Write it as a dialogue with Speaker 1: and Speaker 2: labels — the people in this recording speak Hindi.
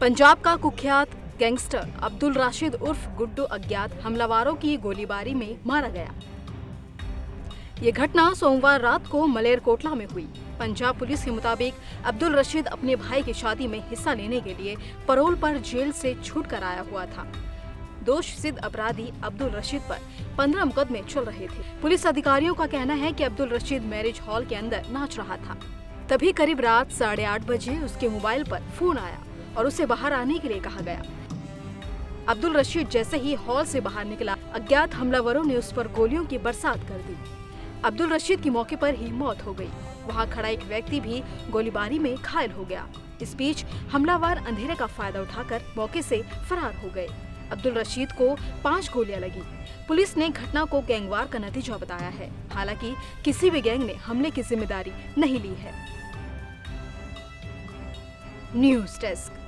Speaker 1: पंजाब का कुख्यात गैंगस्टर अब्दुल राशिद उर्फ गुड्डू अज्ञात हमलावरों की गोलीबारी में मारा गया। ये घटना सोमवार रात को मलेरकोटला में हुई। पंजाब पुलिस के मुताबिक अब्दुल रशीद अपने भाई की शादी में हिस्सा लेने के लिए पैरोल पर जेल से छूट कर आया हुआ था। दोष सिद्ध अपराधी अब्दुल रशीद पर 15 मुकदमे चल रहे थे। पुलिस अधिकारियों का कहना है कि अब्दुल रशीद मैरिज हॉल के अंदर नाच रहा था। तभी करीब रात 8:30 बजे उसके मोबाइल पर फोन आया और उसे बाहर आने के लिए कहा गया। अब्दुल रशीद जैसे ही हॉल से बाहर निकला, अज्ञात हमलावरों ने उस पर गोलियों की बरसात कर दी। अब्दुल रशीद की मौके पर ही मौत हो गई। वहां खड़ा एक व्यक्ति भी गोलीबारी में घायल हो गया। इस बीच हमलावर अंधेरे का फायदा उठाकर मौके से फरार हो गए। अब्दुल रशीद को 5 गोलियां लगी। पुलिस ने घटना को गैंगवार का नतीजा बताया है। हालांकि किसी भी गैंग ने हमले की जिम्मेदारी नहीं ली है। News desk.